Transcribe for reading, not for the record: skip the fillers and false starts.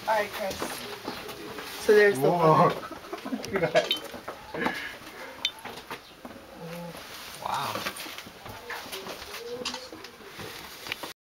Alright, Chris. So there's the Whoa. one. Wow.